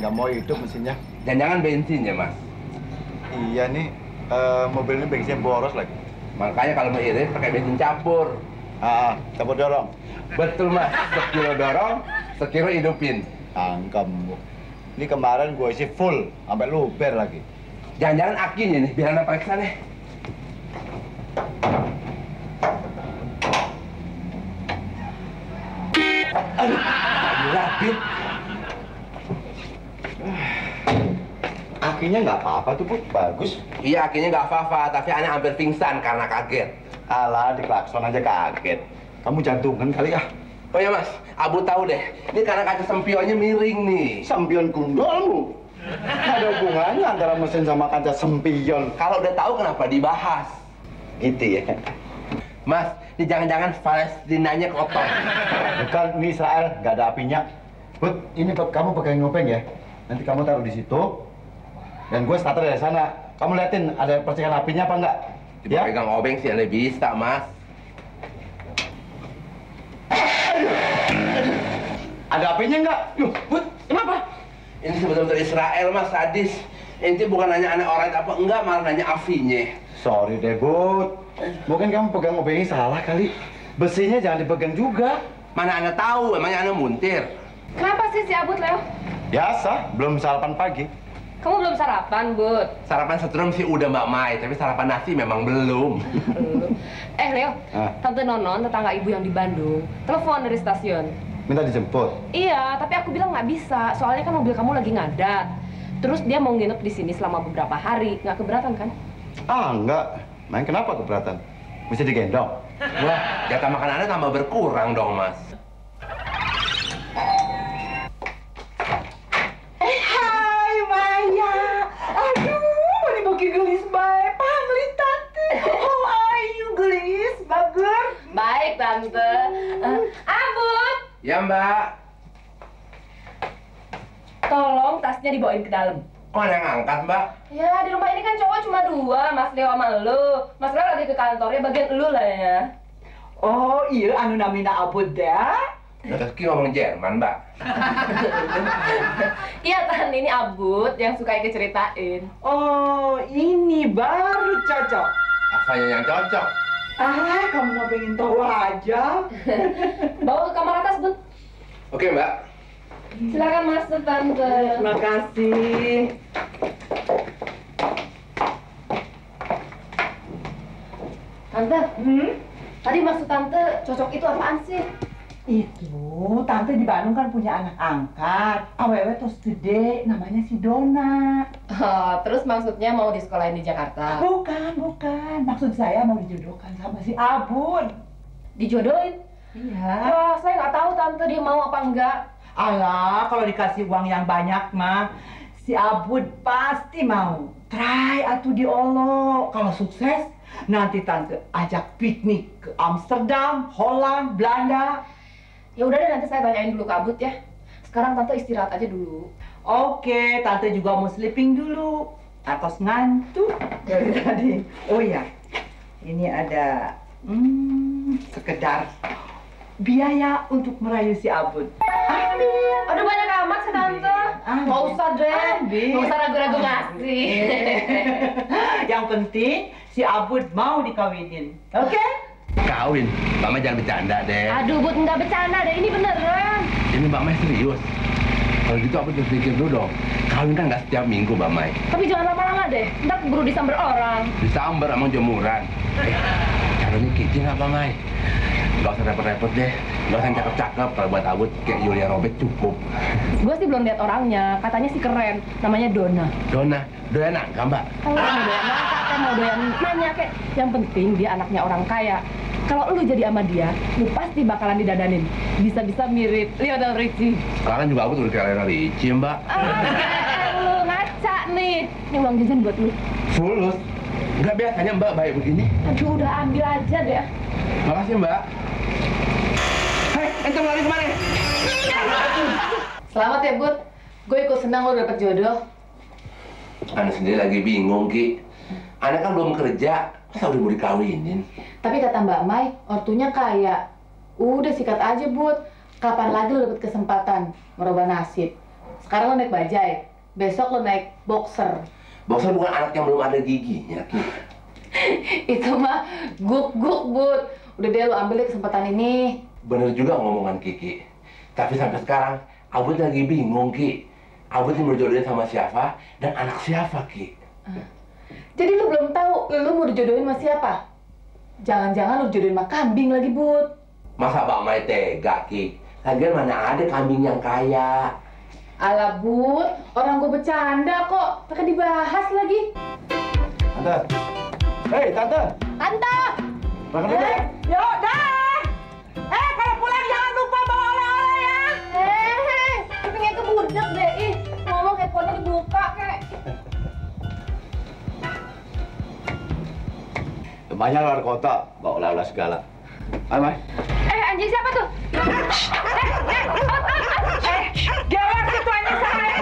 nggak mau hidup mesinnya. Jangan-jangan bensin ya, Mas? Iya nih, mobil ini bensinnya boros lagi. Makanya kalau mau irit pakai bensin campur. Campur dorong. Betul, Mas. Sekilo dorong, sekilo hidupin. Kamu. Ini kemarin gue isi full, sampai luber lagi. Jangan-jangan akinya nih, biar anak periksa nih. Aduh, rapid. Akinya nggak apa-apa tuh, Bu. Bagus. Iya, akinya nggak apa-apa, tapi anak hampir pingsan karena kaget. Alah, di klakson aja kaget. Kamu jantungan kali ya? Oh ya, Mas, Abu tahu deh. Ini karena kaca sempionnya miring nih. Sempion gundolmu. Nggak ada hubungannya antara mesin sama kaca sempion. Kalau udah tahu kenapa dibahas? Gitu ya. Mas, ini jangan-jangan Palestinanya kotor. Bukan, ini Israel, nggak ada apinya. Bud, ini kamu pegang ngopeng ya. Nanti kamu taruh di situ. Dan gue starter dari sana. Kamu liatin ada percikan apinya apa enggak? Ya? Pegang obeng sih yang lebih bisa, Mas. Ada apinya enggak? Yuh, Bud, kenapa? Ini betul-betul Israel, Mas, sadis. Inti bukan nanya aneh orang apa enggak, malah nanya apinya. Sorry deh, Bud. Mungkin kamu pegang obengnya salah kali. Besinya jangan dipegang juga. Mana Anda tahu, emangnya Anda muntir? Kenapa sih si Abud, Leo? Biasa, belum sarapan pagi. Kamu belum sarapan, Bud? Sarapan setrum sih udah Mbak Mai, tapi sarapan nasi memang belum. Leo, Tante Nonon, tetangga ibu yang di Bandung, telepon dari stasiun. Minta dijemput? Iya, tapi aku bilang nggak bisa, soalnya kan mobil kamu lagi ngadat. Terus dia mau nginep di sini selama beberapa hari, nggak keberatan kan? Enggak. Main kenapa keberatan? Mesti digendong? Wah, jatah makan Anda tambah berkurang dong, Mas. Hai Maya, aduh, ini bagi gelis baik, panggilin tante. How are you gelis, bagus? Baik, Tante. Abud, Ya, Mbak. tolong tasnya dibawain ke dalam. Kok ada yang angkat, Mbak? Ya, di rumah ini kan cowok cuma 2, Mas Leo sama lu. Mas Leo lagi ke kantornya, bagian lu lah ya. Oh iya, anu namina Abud ya? Rezeki ngomong Jerman, Mbak. Iya, Tan, ini Abud yang suka Ike ceritain. Oh, ini baru cocok. Apanya yang cocok? Ah, kamu mau pengen tahu aja. Bawa ke kamar atas, Bud. Oke, Mbak. Silakan masuk, Tante. Terima kasih. Tante, tadi maksud Tante cocok itu apaan sih? Itu, Tante di Bandung kan punya anak angkat. Awewe tos gede, namanya si Dona. Oh, terus maksudnya mau disekolahin di Jakarta? Bukan. Maksud saya mau dijodohkan sama si Abud. Dijodohin? Iya. Wah, saya nggak tahu Tante dia mau apa enggak. Alah, kalau dikasih uang yang banyak mah, si Abud pasti mau. Try atuh diolok. Kalau sukses, nanti Tante ajak piknik ke Amsterdam, Holland, Belanda. Ya udah deh, nanti saya tanyain dulu ke Abud ya. Sekarang Tante istirahat aja dulu. Oke, Tante juga mau sleeping dulu. Atos ngantuk dari tadi. Oh iya, ini ada sekedar biaya untuk merayu si Abud. Ambil. Aduh, banyak amat sih Tante. Ambil. Nggak usah deh. Ambil. Nggak usah ragu-ragu ngasih. Yang penting si Abud mau dikawinin. Oke? Kawin. Mbak Mai jangan bercanda deh. Aduh, Bud, nggak bercanda deh. Ini beneran. Ini Mbak Mai serius. Kalau gitu aku just pikir dulu dong. Kawin kan nggak setiap minggu, Mbak Mai. Tapi jangan lama-lama deh. Ntar keburu disamber orang. Disamber emang jemuran. Calonnya kicin nggak, Mbak Mai? Nggak usah repot-repot deh. Nggak usah yang cakep-cakep. Kalau buat Abud kayak Julia Robert cukup. Gue sih belum lihat orangnya. Katanya sih keren. Namanya Dona. Dona, doyan angka, Mbak. Kalau mau doyan masak, kan mau doyan nanya, kayak. Yang penting dia anaknya orang kaya. Kalau lu jadi sama dia, lu pasti bakalan didadanin. Bisa-bisa mirip Lionel Richie. Sekarang juga aku tuh udah kayak Richie, Mbak. Lu ngaca nih. Ini uang jajan buat lu. Fulus. Nggak biasanya Mbak baik begini. Aduh, udah ambil aja deh. Makasih, Mbak. Hei, ente mau lari kemana? Selamat ya, Bud. Gue ikut senang lo dapet jodoh. Anda sendiri lagi bingung, Ki. Anda kan belum kerja, masa udah mau dikawinin? Tapi kata Mbak Mai, ortunya kaya. Udah sikat aja, Bud. Kapan lagi lo dapet kesempatan merubah nasib? Sekarang lo naik bajai, besok lo naik boxer. Boxer bukan anak yang belum ada giginya, Ki. Itu mah guk-guk, Bud. Udah deh lo ambil deh kesempatan ini. Bener juga ngomongan Kiki. Tapi sampai sekarang, Abud lagi bingung, Ki. Abud ini berjodohin sama siapa dan anak siapa, Ki? Jadi lo belum tahu lo mau dijodohin sama siapa? Jangan-jangan lo dijodohin sama kambing lagi, Bud. Masa Mbak Mai tega, Ki? Lagian mana ada kambing yang kaya? Alah, Bud, orang gue bercanda kok. Pakai dibahas lagi. Tante. Hei, Tante. Tante! Makan dulu ya. Yuk, dah. Kalau pulang jangan lupa bawa oleh-oleh ya. Kupingnya kebudak deh. Ih, ngomong handphone-nya dibuka, kek. Banyak luar kota, bawa oleh-oleh segala. Ayo, Mai. Anjing siapa tuh? Jawab situ anjing saya.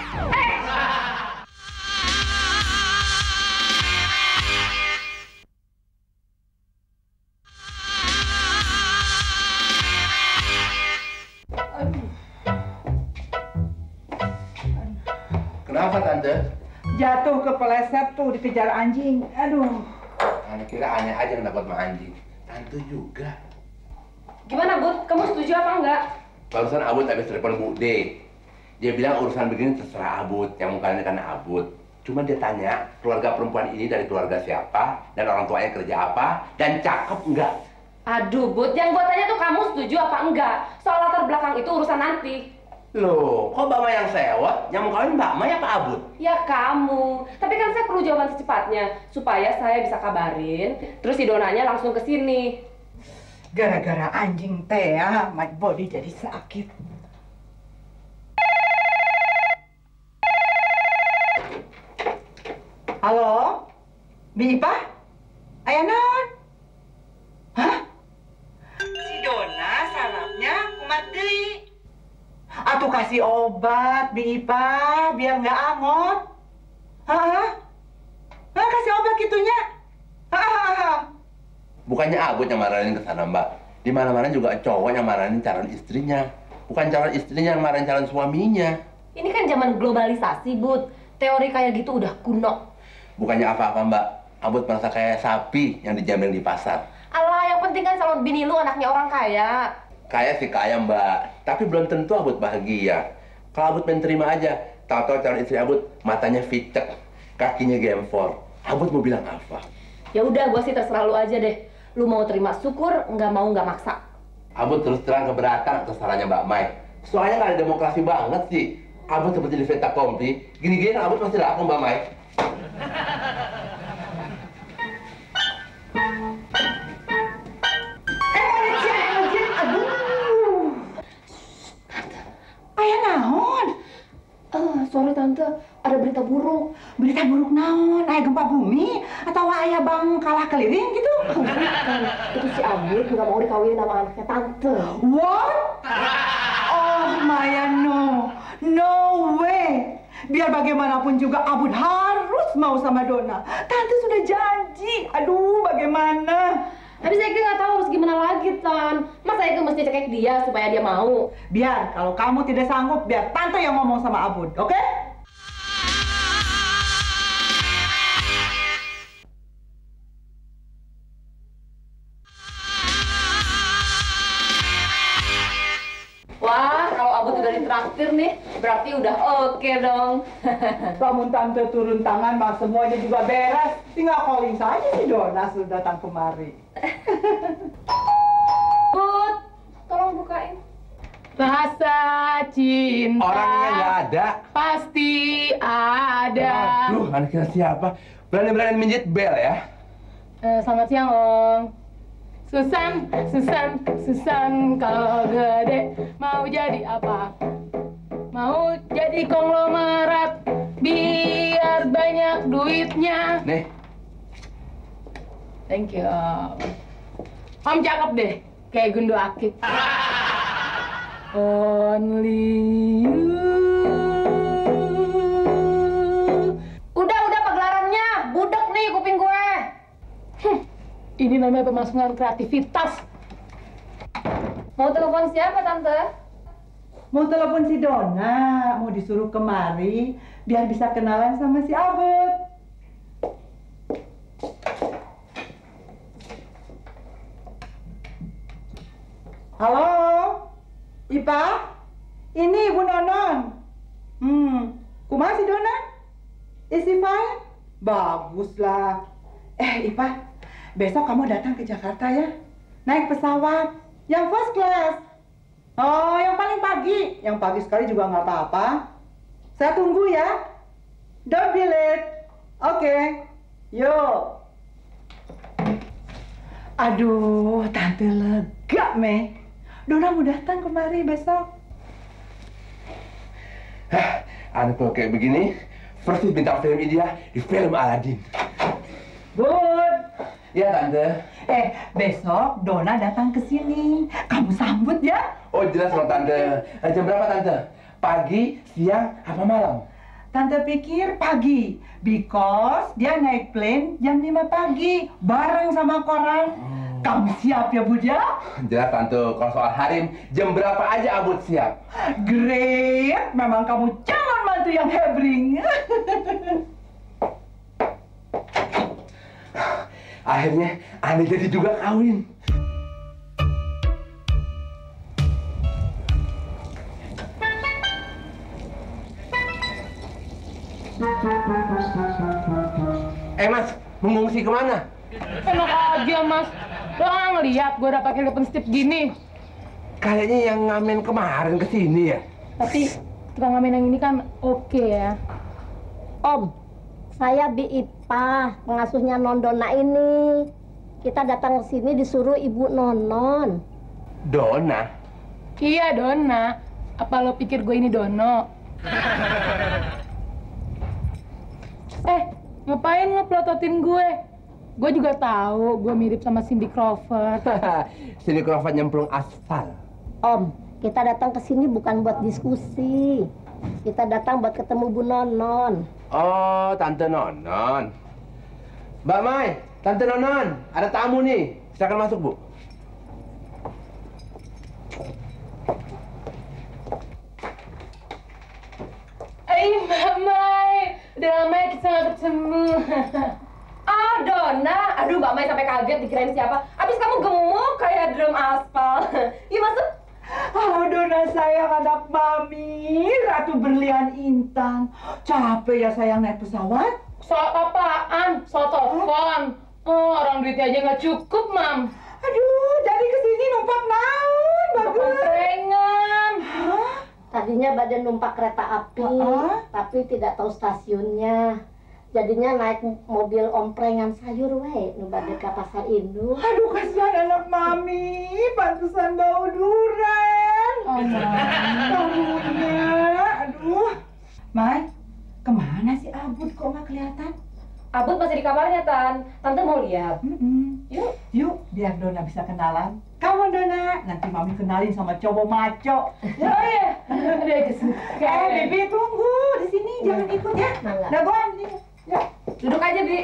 Kenapa, Tante? Jatuh kepeleset tuh dikejar anjing. Aduh. Anak kira aneh aja yang dapat sama anjing. Tante juga. Gimana, Bud? Kamu setuju apa enggak? Barusan Abud habis telepon Bu D. Dia bilang urusan begini terserah Abud, yang mukanya karena Abud. Cuma dia tanya, keluarga perempuan ini dari keluarga siapa, dan orang tuanya kerja apa, dan cakep enggak? Aduh, Bud, yang gua tanya tuh kamu setuju apa enggak? Soal latar belakang itu urusan nanti. Loh, kok Mbak Ma yang sewot? Yang mau kawin Mbak Ma apa Abud? Ya kamu. Tapi kan saya perlu jawaban secepatnya supaya saya bisa kabarin, terus si Donanya langsung ke sini. Gara-gara anjing teh ya, my body jadi sakit. Halo? Bi Ipa? Aya naon? Hah? Si Dona sarafnya kumat deui. Atuh kasih obat, Bi Ipa, biar nggak angot. Hah? Kasih obat gitunya. Bukannya Abud yang marahin ke sana, Mbak. Di mana-mana juga cowok yang marahin calon istrinya. Bukan calon istrinya yang marahin calon suaminya. Ini kan zaman globalisasi, Bud. Teori kayak gitu udah kuno. Bukannya apa-apa, Mbak. Abud merasa kayak sapi yang dijamin di pasar. Alah, yang penting kan calon bini lu anaknya orang kaya. Kaya sih kaya, Mbak. Tapi belum tentu Abud bahagia. Kalau Abud main terima aja, tahu-tahu calon istri Abud matanya ficek, kakinya gempor. Abud mau bilang apa? Ya udah, gua sih terserah lu aja deh. Lu mau terima syukur, nggak mau nggak maksa. Abud terus terang keberatan atas sarannya Mbak Mai. Soalnya nggak ada demokrasi banget sih. Abud seperti di Veta Kompi. Gini-gini Abud pasti laku, Mbak Mai. Aya naon? Sorry Tante, ada berita buruk. Berita buruk naon? Aya gempa bumi atau aya bang kalah keliling gitu? Bukan, itu si Abud nggak mau dikawinin sama anaknya Tante. What? Oh Maya, no way. Biar bagaimanapun juga Abud harus mau sama Dona. Tante sudah janji. Aduh, bagaimana? Tapi saya nggak tahu harus gimana lagi, Tan. Mas saya mesti cekek dia supaya dia mau. Biar kalau kamu tidak sanggup, biar Tante yang ngomong sama Abud, oke? Wah, kalau Abud udah ditraktir nih, berarti udah oke dong. Namun Tante turun tangan, mah semuanya juga beres. Tinggal calling saja si Dona sudah datang kemari. Bud, tolong bukain. Rasa cinta Orangnya nggak ada. pasti ada. Aduh, anaknya siapa? Berani-berani minjit bel ya? Selamat siang, Om. Susan, kalau gede mau jadi apa? Mau jadi konglomerat biar banyak duitnya. Nih, Thank you, Om. Om cakep deh, kayak Gundo Akik. Only you. Udah pagelarannya, budek nih kuping gue. Ini namanya pemasungan kreativitas. Mau telepon siapa, Tante? mau telepon si Dona, mau disuruh kemari biar bisa kenalan sama si Abut. Halo, Ipa? Ini Ibu Nonon. Kumaha si Dona? Is he fine? Baguslah. Ipa, besok kamu datang ke Jakarta ya. Naik pesawat yang first class. Oh, yang paling pagi. Yang pagi sekali juga nggak apa-apa. Saya tunggu ya. Don't be late. Oke. Yuk. Aduh, Tante lega, Mei. Dona mau datang kemari besok. Anak kalau kayak begini, persis bintang film India di film Aladdin. Bud. Ya, Tante. Besok Dona datang ke sini. Kamu sambut ya. Oh, jelas loh, Tante. Jam berapa, Tante? Pagi, siang, apa malam? Tante pikir pagi, because dia naik plane jam 5 pagi, bareng sama koran. Kamu siap ya, Bud ya? Jelas, Tante. Kalau soal harim, jam berapa aja Abut siap. Great, memang kamu calon mantu yang hebring. Akhirnya, Ane jadi juga kawin. Mas, mengungsi kemana? Enak aja, Mas. Lo nggak ngeliat gue udah pakai lipstick stick gini. Kayaknya yang ngamen kemarin kesini ya. Tapi tukang ngamen yang ini kan oke ya. Om, saya Bi Ipa, pengasuhnya Non Dona ini. Kita datang ke sini disuruh Ibu Nonon. Dona? Iya, Dona. Apa lo pikir gue ini Dono? Ngapain lo pelototin gue? Gue juga tahu gue mirip sama Cindy Crawford. Cindy Crawford nyemplung aspal. Om, kita datang ke sini bukan buat diskusi. Kita datang buat ketemu Bu Nonon. Oh, Tante Nonon. Mbak Mai, Tante Nonon, ada tamu nih. Silakan masuk, Bu. Mbak Mai, udah lama ya kita nggak ketemu. Dona, aduh Mbak Mai sampai kaget dikirain siapa. Abis kamu gemuk kayak drum aspal. Yuk masuk. Halo Dona sayang, anak Mami, Ratu Berlian Intan. Capek ya sayang naik pesawat? Soal apaan? Soal telepon. Orang duitnya aja nggak cukup, Mam. Aduh, jadi kesini numpak naon, bagus. Komprengan. Tadinya badan numpak kereta api, tapi tidak tahu stasiunnya. Jadinya naik mobil omprengan sayur we, nu bade ka pasar induk. Aduh, kasihan anak Mami, pantesan bau durian. Baunya, aduh. Mai, kemana si Abud kok nggak kelihatan? Abut masih di kamarnya, Tan. Tante mau lihat. Yuk. Yuk, biar Dona bisa kenalan. Kamu Dona, nanti Mami kenalin sama cowok maco. Oh iya, ada kesukaan. Bibi tunggu di sini, jangan ikut ya. Dagoan nih. Ya, duduk aja, Bi.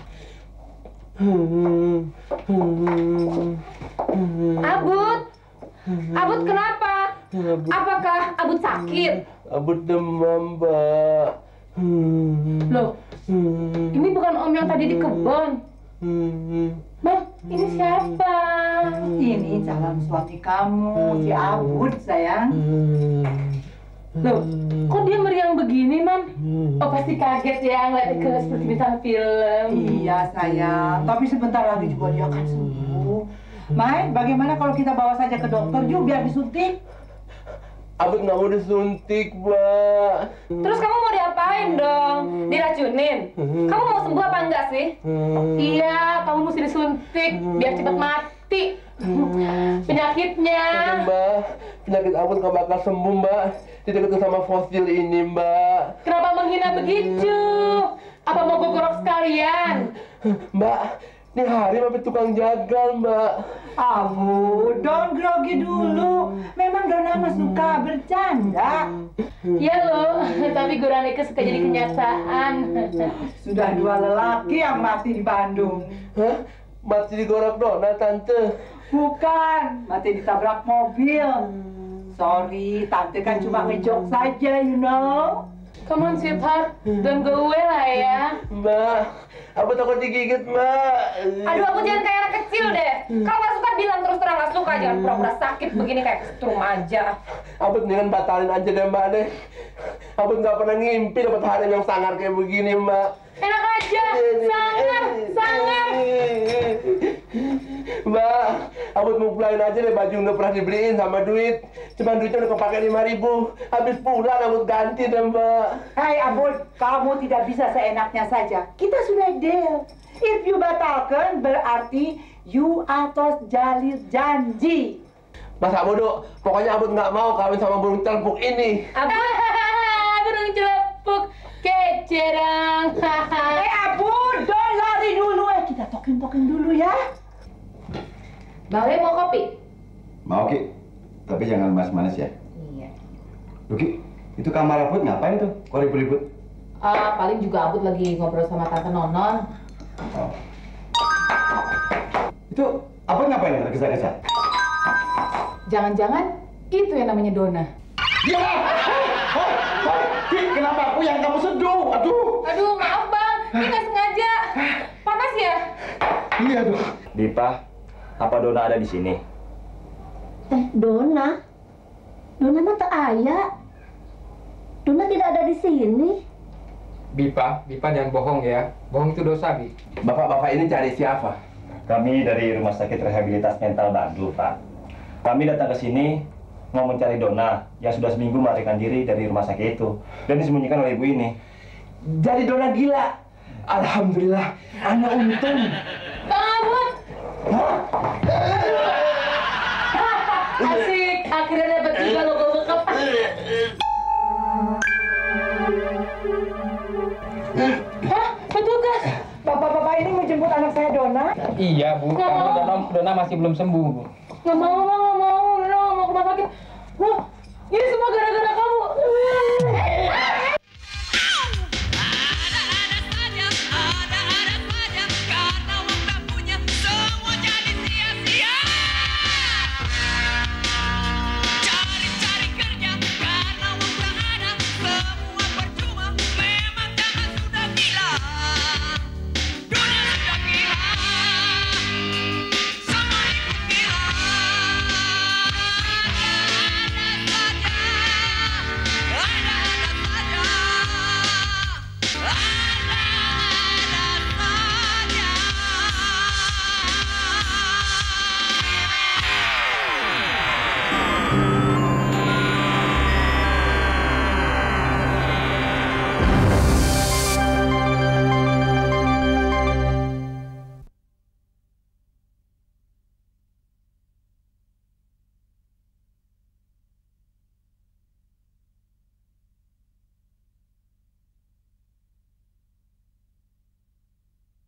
Abut. Abut kenapa? Apakah Abut sakit? Abut demam, Mbak. Loh, ini bukan Om yang tadi di kebun. Bang, ini siapa? Ini calon suami kamu, si Abud sayang. Loh, kok dia meriang begini, Mam? Oh, pasti kaget ya ngeliat ke seperti bintang film. Iya sayang, tapi sebentar lagi juga dia akan sembuh. Mai, bagaimana kalau kita bawa saja ke dokter yuk biar disuntik? Abut nggak mau disuntik, Mbak. Terus kamu mau diapain dong? Diracunin? Kamu mau sembuh apa enggak sih? Iya, kamu mesti disuntik biar cepat mati. Penyakitnya. Mbak, penyakit Abut nggak bakal sembuh, Mbak. Tidak ketemu sama fosil ini, Mbak. Kenapa menghina begitu? Apa mau gue gorok sekalian? Mbak, ini hari sampai tukang jagal, Mbak. Abud, don't grogi dulu. Memang Dona mah suka bercanda. Iya loh, tapi gue Raneka suka jadi kenyataan. Sudah 2 lelaki yang mati di Bandung. Hah? Mati digorok Dona, Tante. Bukan, mati ditabrak mobil. sorry, tante kan cuma ngejok saja, you know. Come on, sweetheart. Don't go away lah ya. Mbak, Abut takut digigit, Mbak. Aduh, aku jangan kayak anak kecil deh. Kalau nggak suka bilang terus terang nggak suka, jangan pura-pura sakit begini kayak kesetrum aja. Abut mendingan batalin aja deh, Mbak deh. Abut nggak pernah ngimpi dapat hari yang sangar kayak begini, Mbak. Enak aja, sangar, sangar. Mbak, Abut mau pulain aja deh baju yang udah pernah dibeliin sama duit. Cuma duitnya udah kepake 5.000. Habis pulang Abut ganti deh, Mbak. Hai Abud, kamu tidak bisa seenaknya saja. Kita sudah deal. If you batalkan, berarti you atas jalur janji. Mas Abud, pokoknya Abud nggak mau kawin sama burung celpuk ini. Burung celepuk kece dong. Abud, don't lari dulu. Kita talking dulu ya. Bang Rey mau kopi? Mau Ki, tapi jangan manis-manis ya. Iya. Loh Ki, itu kamar Abud ngapain tuh? Kok ribut-ribut? Paling juga Abud lagi ngobrol sama Tante Nonon. Oh. Itu Abud ngapain tergesa-gesa? Jangan-jangan itu yang namanya Dona. Ya! Ki, kenapa aku yang kamu seduh? Aduh! Aduh, maaf Bang. Ini nggak sengaja. Panas ya? Iya, aduh. Dipa, apa Dona ada di sini? Dona? Dona mah tak ayah. Dona tidak ada di sini. Bipa jangan bohong ya. Bohong itu dosa, Bi. Bapak-bapak ini cari siapa? Kami dari Rumah Sakit Rehabilitas Mental Bandung, Pak. Kami datang ke sini mau mencari Dona yang sudah seminggu melarikan diri dari rumah sakit itu dan disembunyikan oleh ibu ini. Jadi Dona gila. Alhamdulillah, anak untung. Bang Abud! Asik, akhirnya dapat juga logo bekap. Hah? Petugas? Bapak-bapak ini mau jemput anak saya Dona. Iya, Bu. Nggak mau. Karena Dona masih belum sembuh, Bu. Nggak mau, Bang, nggak mau. Dona nggak mau ke rumah sakit. Wah, ini semua gara-gara kamu.